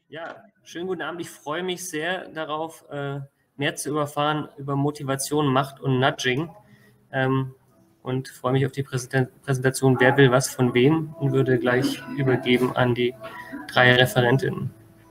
Ja, schönen guten Abend. Ich freue mich sehr darauf, mehr zu erfahren über Motivation, Macht und Nudging. Und freue mich auf die Präsentation Wer will was von wem und würde gleich übergeben an die 3 Referentinnen.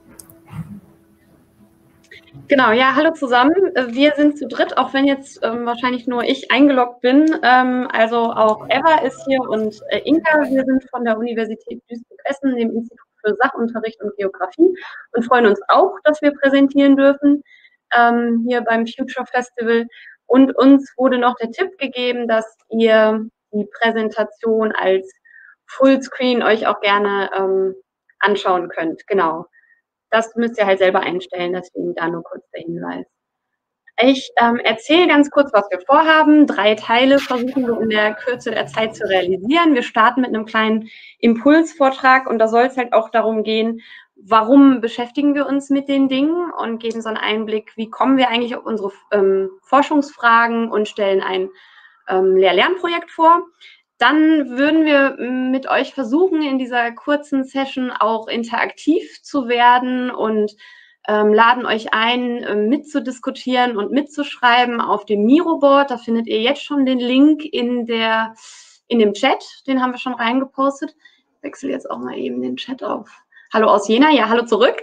Genau, ja, hallo zusammen. Wir sind zu dritt, auch wenn jetzt wahrscheinlich nur ich eingeloggt bin. Also auch Eva ist hier und Inka. Wir sind von der Universität Duisburg-Essen, dem Institut für Sachunterricht und Geografie und freuen uns auch, dass wir präsentieren dürfen hier beim Future Festival. Und uns wurde noch der Tipp gegeben, dass ihr die Präsentation als Fullscreen euch auch gerne anschauen könnt. Genau. Das müsst ihr halt selber einstellen, deswegen da nur kurz der Hinweis. Ich erzähle ganz kurz, was wir vorhaben. 3 Teile versuchen wir in der Kürze der Zeit zu realisieren. Wir starten mit einem kleinen Impulsvortrag und da soll es halt auch darum gehen, warum beschäftigen wir uns mit den Dingen und geben so einen Einblick, wie kommen wir eigentlich auf unsere Forschungsfragen und stellen ein Lehr-Lernprojekt vor. Dann würden wir mit euch versuchen, in dieser kurzen Session auch interaktiv zu werden und laden euch ein, mitzudiskutieren und mitzuschreiben auf dem Miro-Board. Da findet ihr jetzt schon den Link in dem Chat. Den haben wir schon reingepostet. Ich wechsle jetzt auch mal eben den Chat auf. Hallo aus Jena, ja, hallo zurück.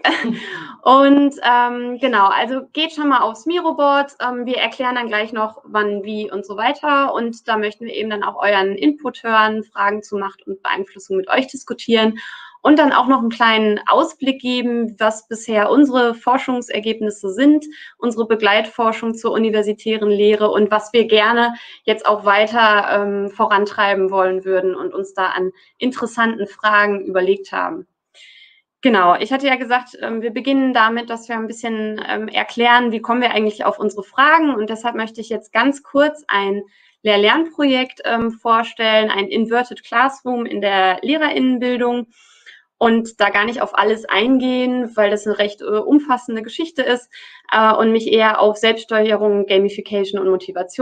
Und genau, also geht schon mal aufs Miro-Board. Wir erklären dann gleich noch, wann, wie und so weiter. Und da möchten wir eben dann auch euren Input hören, Fragen zu Macht und Beeinflussung mit euch diskutieren. Und dann auch noch einen kleinen Ausblick geben, was bisher unsere Forschungsergebnisse sind, unsere Begleitforschung zur universitären Lehre und was wir gerne jetzt auch weiter vorantreiben wollen würden und uns da an interessanten Fragen überlegt haben. Genau, ich hatte ja gesagt, wir beginnen damit, dass wir ein bisschen erklären, wie kommen wir eigentlich auf unsere Fragen. Und deshalb möchte ich jetzt ganz kurz ein Lehr-Lernprojekt vorstellen, ein Inverted Classroom in der Lehrerinnenbildung. Und da gar nicht auf alles eingehen, weil das eine recht umfassende Geschichte ist und mich eher auf Selbststeuerung, Gamification und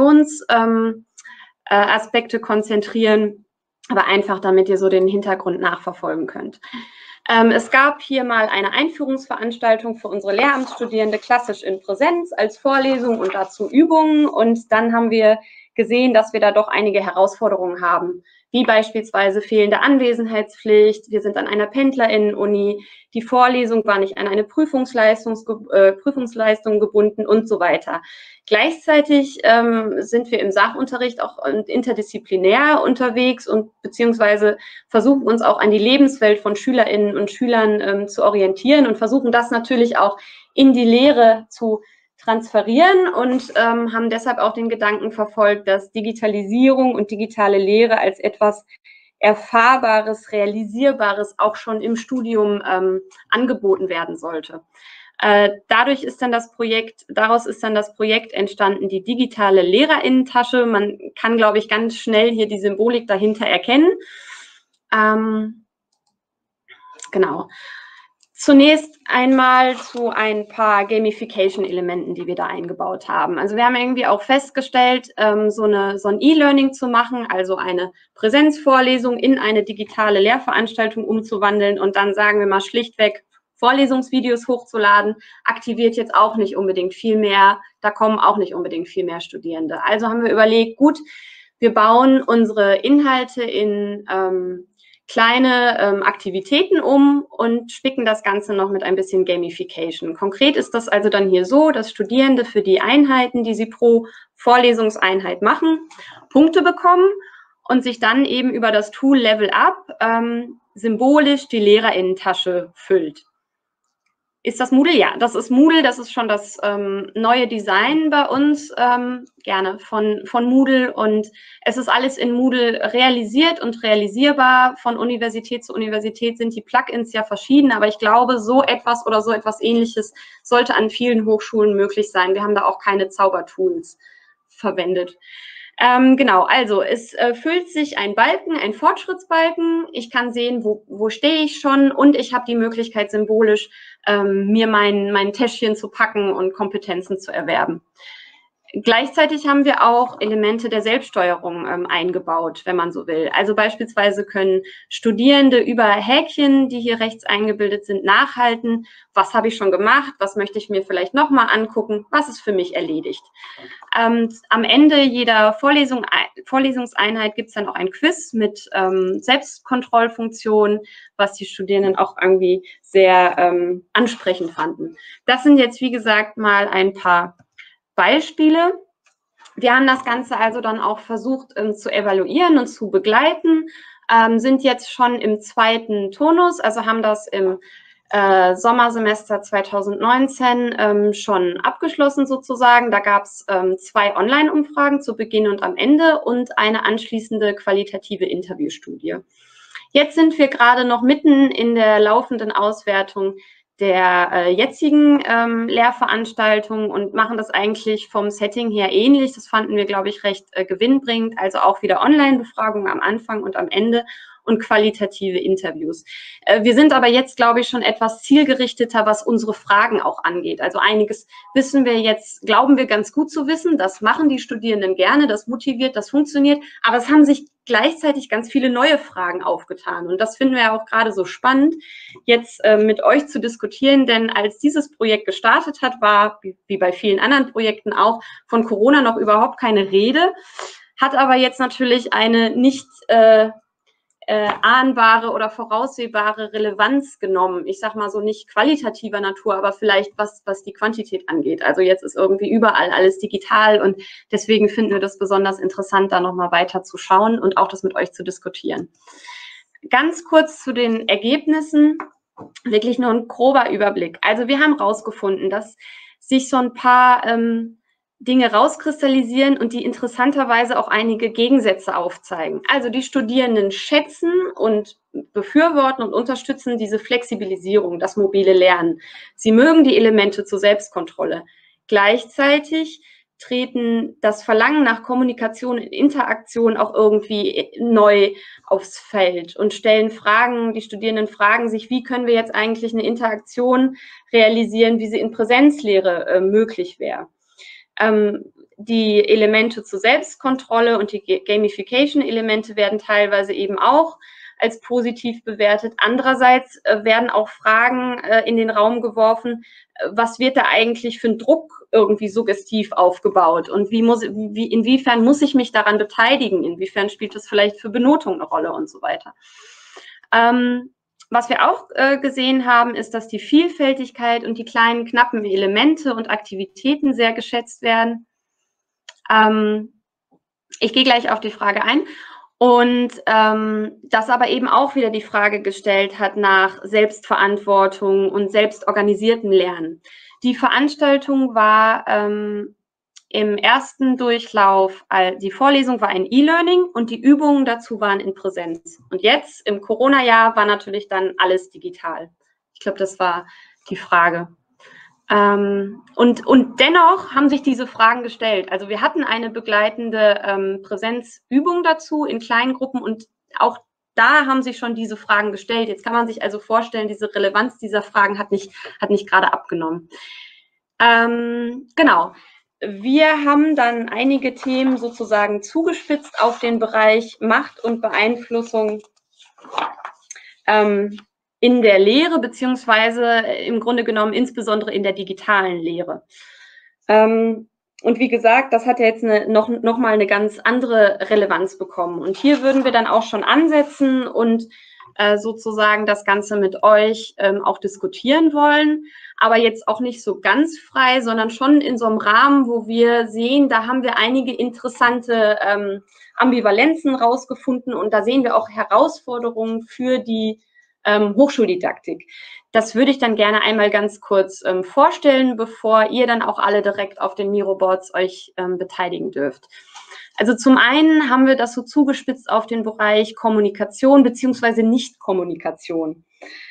Motivationsaspekte konzentrieren, aber einfach, damit ihr so den Hintergrund nachverfolgen könnt. Es gab hier mal eine Einführungsveranstaltung für unsere Lehramtsstudierende, klassisch in Präsenz, als Vorlesung und dazu Übungen. Und dann haben wir gesehen, dass wir da doch einige Herausforderungen haben, wie beispielsweise fehlende Anwesenheitspflicht. Wir sind an einer PendlerInnen-Uni. Die Vorlesung war nicht an eine Prüfungsleistung gebunden und so weiter. Gleichzeitig sind wir im Sachunterricht auch interdisziplinär unterwegs und beziehungsweise versuchen uns auch an die Lebenswelt von SchülerInnen und Schülern zu orientieren und versuchen das natürlich auch in die Lehre zu transferieren und haben deshalb auch den Gedanken verfolgt, dass Digitalisierung und digitale Lehre als etwas Erfahrbares, Realisierbares auch schon im Studium angeboten werden sollte. Daraus ist dann das Projekt entstanden, die digitale Lehrerinnentasche. Man kann, glaube ich, ganz schnell hier die Symbolik dahinter erkennen. Genau. Zunächst einmal zu ein paar Gamification-Elementen, die wir da eingebaut haben. Also wir haben irgendwie auch festgestellt, so ein E-Learning zu machen, also eine Präsenzvorlesung in eine digitale Lehrveranstaltung umzuwandeln und dann sagen wir mal schlichtweg, Vorlesungsvideos hochzuladen, aktiviert jetzt auch nicht unbedingt viel mehr, da kommen auch nicht unbedingt viel mehr Studierende. Also haben wir überlegt, gut, wir bauen unsere Inhalte in kleine Aktivitäten um und spicken das Ganze noch mit ein bisschen Gamification. Konkret ist das also dann hier so, dass Studierende für die Einheiten, die sie pro Vorlesungseinheit machen, Punkte bekommen und sich dann eben über das Tool Level Up symbolisch die Lehrerinnentasche füllt. Ist das Moodle? Ja, das ist Moodle. Das ist schon das neue Design bei uns, gerne von Moodle. Und es ist alles in Moodle realisiert und realisierbar. Von Universität zu Universität sind die Plugins ja verschieden. Aber ich glaube, so etwas oder so etwas Ähnliches sollte an vielen Hochschulen möglich sein. Wir haben da auch keine Zaubertools verwendet. Genau, also es füllt sich ein Balken, ein Fortschrittsbalken. Ich kann sehen, wo stehe ich schon und ich habe die Möglichkeit, symbolisch mir mein Täschchen zu packen und Kompetenzen zu erwerben. Gleichzeitig haben wir auch Elemente der Selbststeuerung eingebaut, wenn man so will. Also beispielsweise können Studierende über Häkchen, die hier rechts eingebildet sind, nachhalten, was habe ich schon gemacht, was möchte ich mir vielleicht nochmal angucken, was ist für mich erledigt. Am Ende jeder Vorlesungseinheit gibt es dann auch ein Quiz mit Selbstkontrollfunktion, was die Studierenden auch irgendwie sehr ansprechend fanden. Das sind jetzt, wie gesagt, mal ein paar Beispiele. Wir haben das Ganze also dann auch versucht zu evaluieren und zu begleiten, sind jetzt schon im 2. Turnus, also haben das im Sommersemester 2019 schon abgeschlossen sozusagen. Da gab es 2 Online-Umfragen zu Beginn und am Ende und eine anschließende qualitative Interviewstudie. Jetzt sind wir gerade noch mitten in der laufenden Auswertung der jetzigen Lehrveranstaltung und machen das eigentlich vom Setting her ähnlich. Das fanden wir, glaube ich, recht gewinnbringend. Also auch wieder Online-Befragung am Anfang und am Ende und qualitative Interviews. Wir sind aber jetzt, glaube ich, schon etwas zielgerichteter, was unsere Fragen auch angeht. Also einiges wissen wir jetzt, glauben wir ganz gut zu wissen. Das machen die Studierenden gerne, das motiviert, das funktioniert. Aber es haben sich gleichzeitig ganz viele neue Fragen aufgetan. Und das finden wir ja auch gerade so spannend, jetzt mit euch zu diskutieren. Denn als dieses Projekt gestartet hat, war, wie bei vielen anderen Projekten auch, von Corona noch überhaupt keine Rede. Hat aber jetzt natürlich eine nicht ahnbare oder voraussehbare Relevanz genommen. Ich sage mal so nicht qualitativer Natur, aber vielleicht was die Quantität angeht. Also jetzt ist irgendwie überall alles digital und deswegen finden wir das besonders interessant, da nochmal weiter zu schauen und auch das mit euch zu diskutieren. Ganz kurz zu den Ergebnissen, wirklich nur ein grober Überblick. Also wir haben rausgefunden, dass sich so ein paar Dinge rauskristallisieren und die interessanterweise auch einige Gegensätze aufzeigen. Also die Studierenden schätzen und befürworten und unterstützen diese Flexibilisierung, das mobile Lernen. Sie mögen die Elemente zur Selbstkontrolle. Gleichzeitig treten das Verlangen nach Kommunikation und Interaktion auch irgendwie neu aufs Feld und stellen Fragen, die Studierenden fragen sich, wie können wir jetzt eigentlich eine Interaktion realisieren, wie sie in Präsenzlehre möglich wäre. Die Elemente zur Selbstkontrolle und die Gamification-Elemente werden teilweise eben auch als positiv bewertet. Andererseits werden auch Fragen in den Raum geworfen, was wird da eigentlich für ein Druck irgendwie suggestiv aufgebaut und inwiefern muss ich mich daran beteiligen, inwiefern spielt das vielleicht für Benotung eine Rolle und so weiter. Was wir auch gesehen haben, ist, dass die Vielfältigkeit und die kleinen, knappen Elemente und Aktivitäten sehr geschätzt werden. Ich gehe gleich auf die Frage ein. Und das aber eben auch wieder die Frage gestellt hat nach Selbstverantwortung und selbstorganisiertem Lernen. Die Veranstaltung war im ersten Durchlauf, die Vorlesung war ein E-Learning und die Übungen dazu waren in Präsenz. Und jetzt im Corona-Jahr war natürlich dann alles digital. Ich glaube, das war die Frage. Und dennoch haben sich diese Fragen gestellt. Also wir hatten eine begleitende Präsenzübung dazu in kleinen Gruppen und auch da haben sich schon diese Fragen gestellt. Jetzt kann man sich also vorstellen, diese Relevanz dieser Fragen hat nicht gerade abgenommen. Genau. Wir haben dann einige Themen sozusagen zugespitzt auf den Bereich Macht und Beeinflussung in der Lehre, beziehungsweise im Grunde genommen insbesondere in der digitalen Lehre. Und wie gesagt, das hat ja jetzt noch mal eine ganz andere Relevanz bekommen. Und hier würden wir dann auch schon ansetzen und sozusagen das Ganze mit euch auch diskutieren wollen, aber jetzt auch nicht so ganz frei, sondern schon in so einem Rahmen, wo wir sehen, da haben wir einige interessante Ambivalenzen rausgefunden und da sehen wir auch Herausforderungen für die Hochschuldidaktik. Das würde ich dann gerne einmal ganz kurz vorstellen, bevor ihr dann auch alle direkt auf den Miroboards euch beteiligen dürft. Also zum einen haben wir das so zugespitzt auf den Bereich Kommunikation beziehungsweise Nicht-Kommunikation.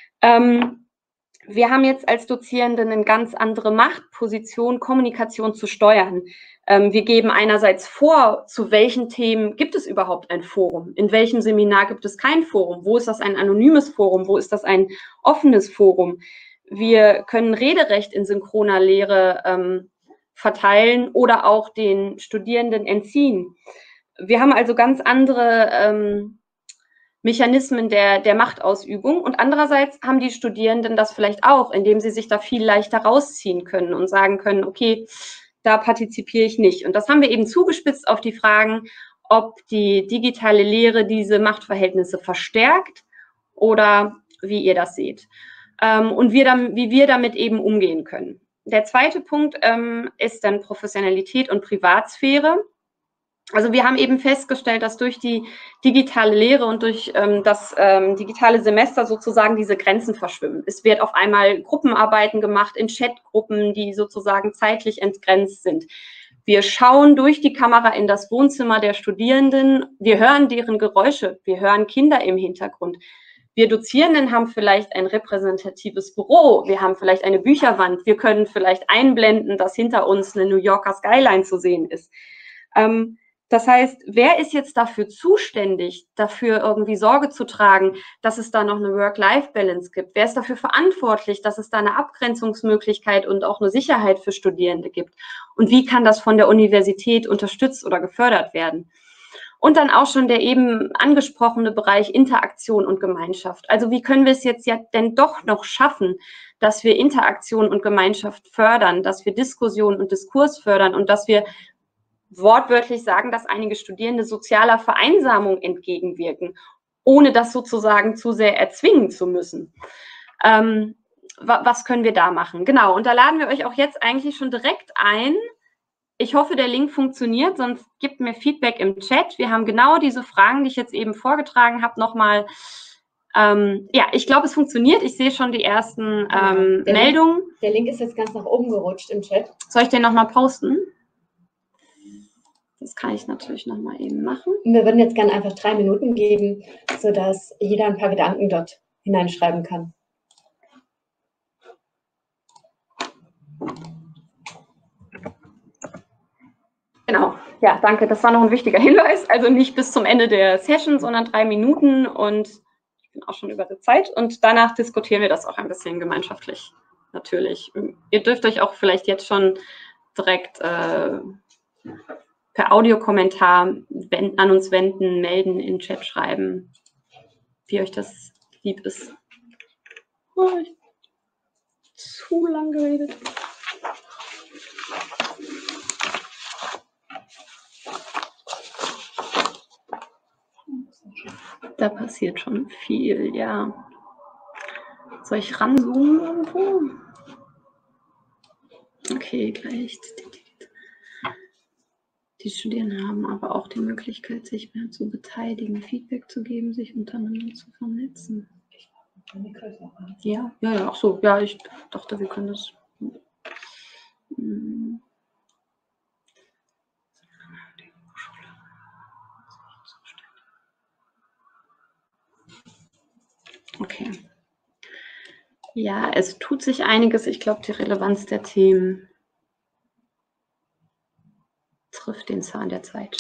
Wir haben jetzt als Dozierende eine ganz andere Machtposition, Kommunikation zu steuern. Wir geben einerseits vor, zu welchen Themen gibt es überhaupt ein Forum? In welchem Seminar gibt es kein Forum? Wo ist das ein anonymes Forum? Wo ist das ein offenes Forum? Wir können Rederecht in synchroner Lehre verteilen oder auch den Studierenden entziehen. Wir haben also ganz andere Mechanismen der Machtausübung und andererseits haben die Studierenden das vielleicht auch, indem sie sich da viel leichter rausziehen können und sagen können, okay, da partizipiere ich nicht. Und das haben wir eben zugespitzt auf die Fragen, ob die digitale Lehre diese Machtverhältnisse verstärkt oder wie ihr das seht. Und wie wir damit eben umgehen können. Der zweite Punkt ist dann Professionalität und Privatsphäre. Also wir haben eben festgestellt, dass durch die digitale Lehre und durch das digitale Semester sozusagen diese Grenzen verschwimmen. Es wird auf einmal Gruppenarbeiten gemacht in Chatgruppen, die sozusagen zeitlich entgrenzt sind. Wir schauen durch die Kamera in das Wohnzimmer der Studierenden, wir hören deren Geräusche, wir hören Kinder im Hintergrund. Wir Dozierenden haben vielleicht ein repräsentatives Büro, wir haben vielleicht eine Bücherwand, wir können vielleicht einblenden, dass hinter uns eine New Yorker Skyline zu sehen ist. Das heißt, wer ist jetzt dafür zuständig, dafür irgendwie Sorge zu tragen, dass es da noch eine Work-Life-Balance gibt? Wer ist dafür verantwortlich, dass es da eine Abgrenzungsmöglichkeit und auch eine Sicherheit für Studierende gibt? Und wie kann das von der Universität unterstützt oder gefördert werden? Und dann auch schon der eben angesprochene Bereich Interaktion und Gemeinschaft. Also wie können wir es jetzt ja denn doch noch schaffen, dass wir Interaktion und Gemeinschaft fördern, dass wir Diskussion und Diskurs fördern und dass wir wortwörtlich sagen, dass einige Studierende sozialer Vereinsamung entgegenwirken, ohne das sozusagen zu sehr erzwingen zu müssen. Was können wir da machen? Genau, und da laden wir euch auch jetzt eigentlich schon direkt ein. Ich hoffe, der Link funktioniert, sonst gebt mir Feedback im Chat. Wir haben genau diese Fragen, die ich jetzt eben vorgetragen habe, nochmal. Ja, ich glaube, es funktioniert. Ich sehe schon die ersten Meldungen. Der Link ist jetzt ganz nach oben gerutscht im Chat. Soll ich den nochmal posten? Das kann ich natürlich nochmal eben machen. Wir würden jetzt gerne einfach 3 Minuten geben, sodass jeder ein paar Gedanken dort hineinschreiben kann. Genau, ja, danke. Das war noch ein wichtiger Hinweis. Also nicht bis zum Ende der Session, sondern 3 Minuten und ich bin auch schon über der Zeit. Und danach diskutieren wir das auch ein bisschen gemeinschaftlich, natürlich. Ihr dürft euch auch vielleicht jetzt schon direkt per Audiokommentar an uns wenden, melden, in den Chat schreiben, wie euch das lieb ist. Oh, ich habe zu lang geredet. Da passiert schon viel, ja. Soll ich ranzoomen irgendwo? Okay, gleich. Die Studierenden haben aber auch die Möglichkeit, sich mehr zu beteiligen, Feedback zu geben, sich untereinander zu vernetzen. Ja, ach so, ja, ich dachte, wir können das. Okay. Ja, es tut sich einiges. Ich glaube, die Relevanz der Themen trifft den Zahn der Zeit.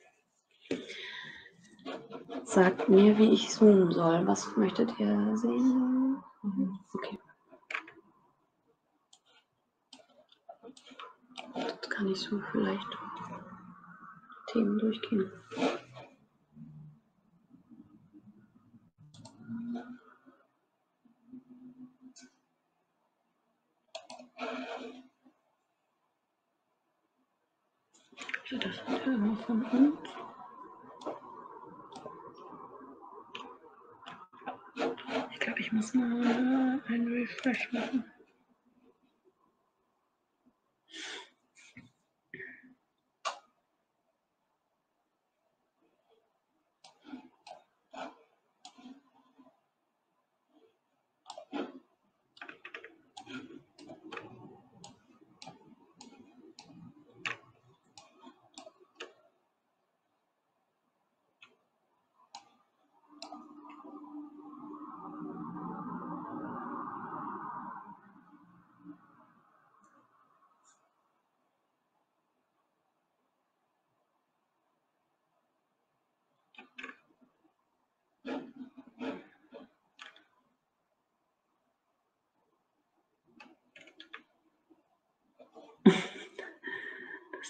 Sagt mir, wie ich zoomen soll. Was möchtet ihr sehen? Okay. Das kann ich so vielleicht Themen durchgehen. Das von uns. Ich glaube, ich muss mal einen Refresh machen.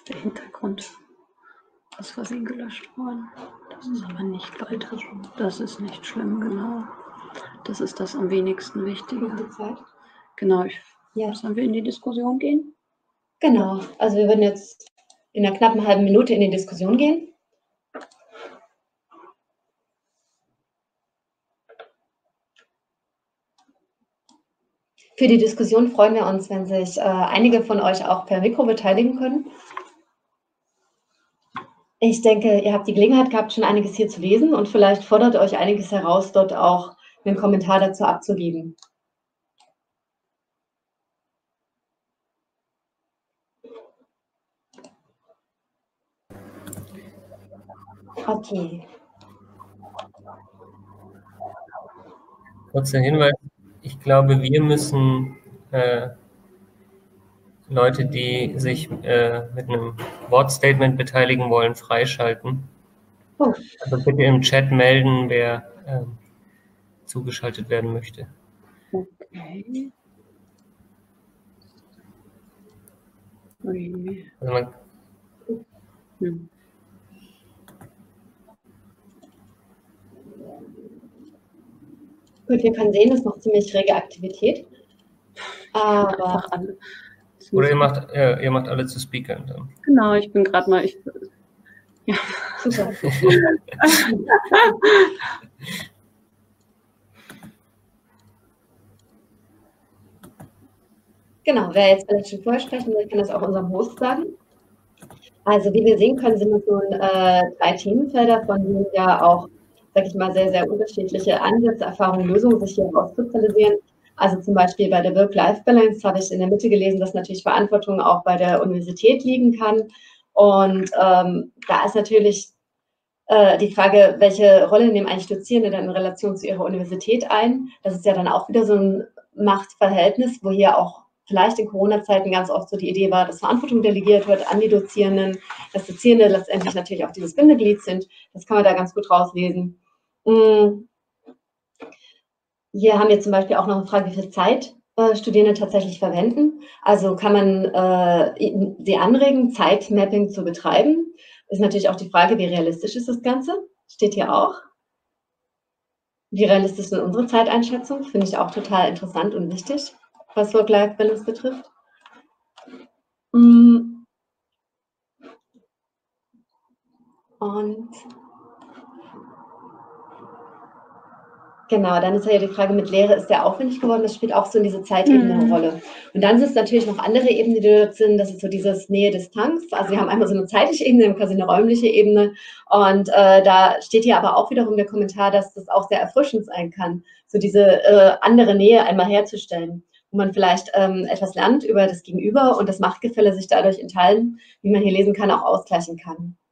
Der Hintergrund ist aus Versehen gelöscht worden. Das ist aber nicht weiter. Das ist nicht schlimm, genau. Das ist das am wenigsten Wichtige. Genau. Sollen wir in die Diskussion gehen? Genau. Also wir würden jetzt in einer knappen halben Minute in die Diskussion gehen. Für die Diskussion freuen wir uns, wenn sich einige von euch auch per Mikro beteiligen können. Ich denke, ihr habt die Gelegenheit gehabt, schon einiges hier zu lesen und vielleicht fordert euch einiges heraus, dort auch einen Kommentar dazu abzugeben. Okay. Kurzer Hinweis, ich glaube, wir müssen Leute, die sich mit einem Wortstatement beteiligen wollen, freischalten. Oh. Also bitte im Chat melden, wer zugeschaltet werden möchte. Okay. Also man Gut, wir können sehen, es ist noch ziemlich rege Aktivität. Aber oder ihr macht alle zu Speakern dann. Genau, ich bin gerade mal. Ja. Super. Genau, wer jetzt vielleicht schon vorher sprechen will, kann das auch unserem Host sagen. Also wie wir sehen können, sind es nun 3 Themenfelder, von denen ja auch, sag ich mal, sehr, sehr unterschiedliche Ansätze, Erfahrungen, Lösungen sich hier rauskristallisieren. Also zum Beispiel bei der Work-Life-Balance habe ich in der Mitte gelesen, dass natürlich Verantwortung auch bei der Universität liegen kann. Und da ist natürlich die Frage, welche Rolle nehmen eigentlich Dozierende dann in Relation zu ihrer Universität ein? Das ist ja dann auch wieder so ein Machtverhältnis, wo hier auch vielleicht in Corona-Zeiten ganz oft so die Idee war, dass Verantwortung delegiert wird an die Dozierenden, dass Dozierende letztendlich natürlich auch dieses Bindeglied sind. Das kann man da ganz gut rauslesen. Hier haben wir zum Beispiel auch noch eine Frage, wie viel Zeit Studierende tatsächlich verwenden. Also kann man sie anregen, Zeitmapping zu betreiben. Ist natürlich auch die Frage, wie realistisch ist das Ganze? Steht hier auch. Wie realistisch ist unsere Zeiteinschätzung? Finde ich auch total interessant und wichtig, was Work-Life-Balance betrifft. Und genau, dann ist ja die Frage mit Lehre, ist der aufwendig geworden? Das spielt auch so in diese Zeitebene eine Rolle. Und dann sind es natürlich noch andere Ebenen, die dort sind. Das ist so dieses Nähe-Distanz. Also wir haben einmal so eine zeitliche Ebene, wir haben quasi eine räumliche Ebene. Und da steht hier aber auch wiederum der Kommentar, dass das auch sehr erfrischend sein kann, so diese andere Nähe einmal herzustellen, wo man vielleicht etwas lernt über das Gegenüber und das Machtgefälle sich dadurch in Teilen, wie man hier lesen kann, auch ausgleichen kann.